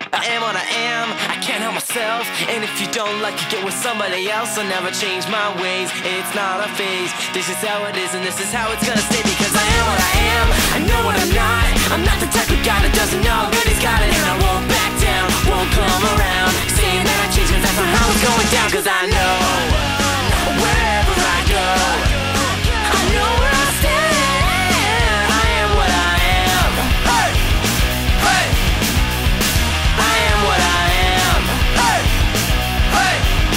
I am what I am, I can't help myself. And if you don't like it, get with somebody else. I'll never change my ways, it's not a phase. This is how it is and this is how it's gonna stay. Because I am what I am, I know what I'm not. I'm not the type of guy that doesn't know good he's got it. And I won't back down, won't come around saying that I changed, cause that's not how it's going down. Cause I know wherever I go, I know where I stand. I am what I am. Hey! Hey! I am what I am. Hey! Hey!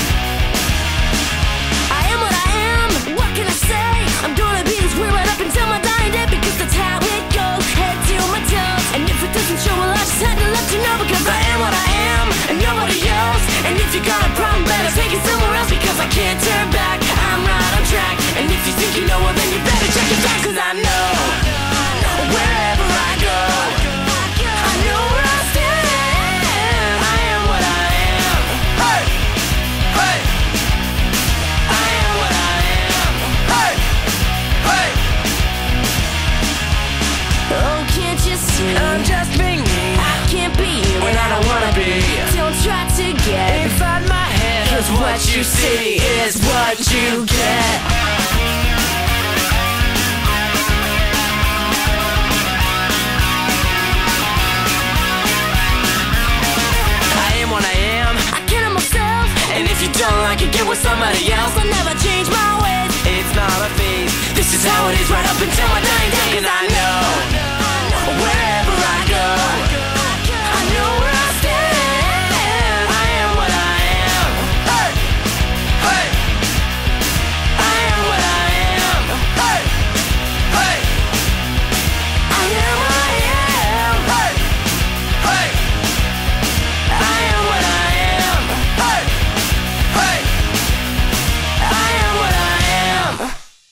I am what I am, what can I say? I'm gonna be this way right up until my dying day. Because that's how it goes, head to my toes. And if it doesn't show, well I just had to let you know. Because I am what I am, and nobody else. And if you got a problem, better take it somewhere else. Because I can't turn back, I'm right on track. And if you think you know, well then you better check your facts. Cause I know wherever I go, I know where I stand. I am what I am. Hey! Hey! I am what I am. Hey! Hey! Oh, can't you see? I'm just being me I can't be when I don't wanna be. Don't try to get Inside my head, cause what you see is what you get. I am what I am, I can't help myself. and if you don't like it, get with somebody else. I'll never change my ways. It's not a phase, this is how it is right up until my dying day. And I know wherever I go, I know where I stand. I am what I am. Hey! Hey! I am what I am. Hey! Hey! I am what I am. Hey! Hey! I am what I am. Hey! Hey! I am what I am.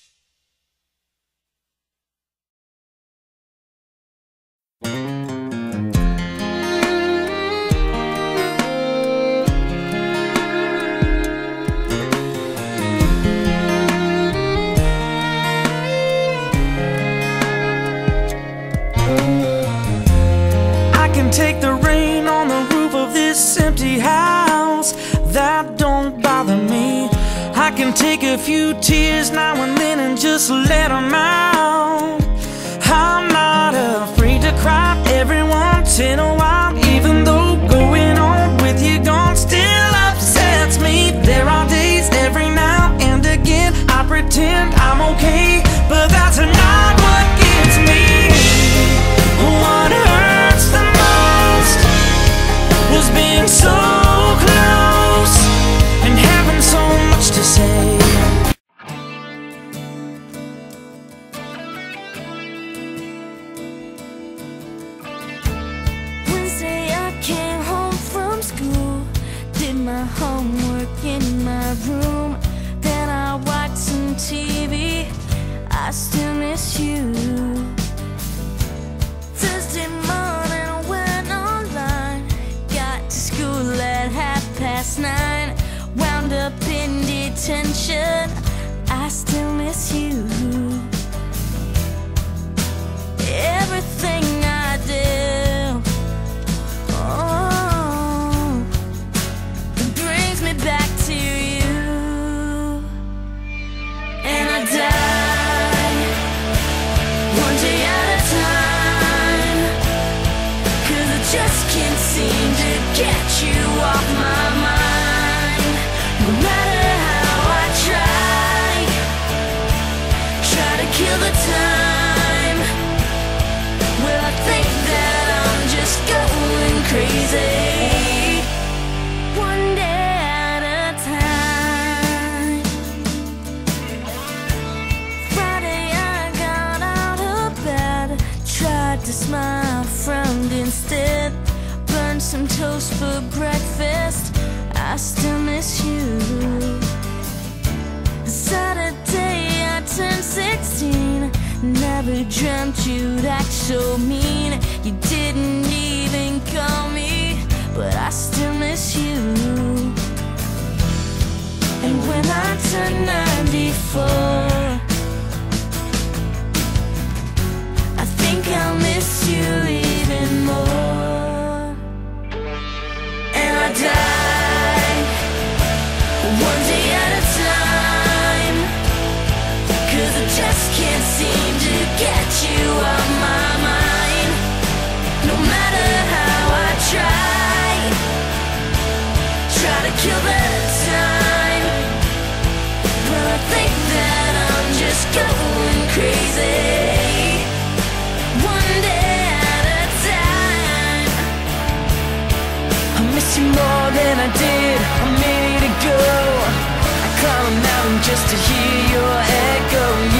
I can take the rain on the roof of this empty house, that don't bother me. I can take a few tears now and then and just let them out. I'm not afraid to cry every once in a while, even though going on with you gone still upsets me. There are days every now and again I pretend I'm okay, but that's not what gets me. What hurts the most was being so close and having so much to say. Wednesday I came home from school, did my homework in my room, then I watched some TV. I still miss you. Thursday morning went online, got to school at 9:30, wound up in detention. I still miss you. Everything I do, oh, it brings me back to you. And I die one day at a time, 'cause I just can't seem to get you off my mind. No matter how I try to kill the time. Well, I think that I'm just going crazy, one day at a time. Friday I got out of bed, tried to smile, frowned instead, burned some toast for breakfast. I still miss you. Saturday I turned 16, never dreamt you'd act so mean. You didn't even call me, but I still miss you. And when I turned 94, I think I'll miss you even more. you out my mind. No matter how I try to kill the time, but I think that I'm just going crazy. One day at a time. I miss you more than I did a minute ago. I climb a mountain just to hear your echo.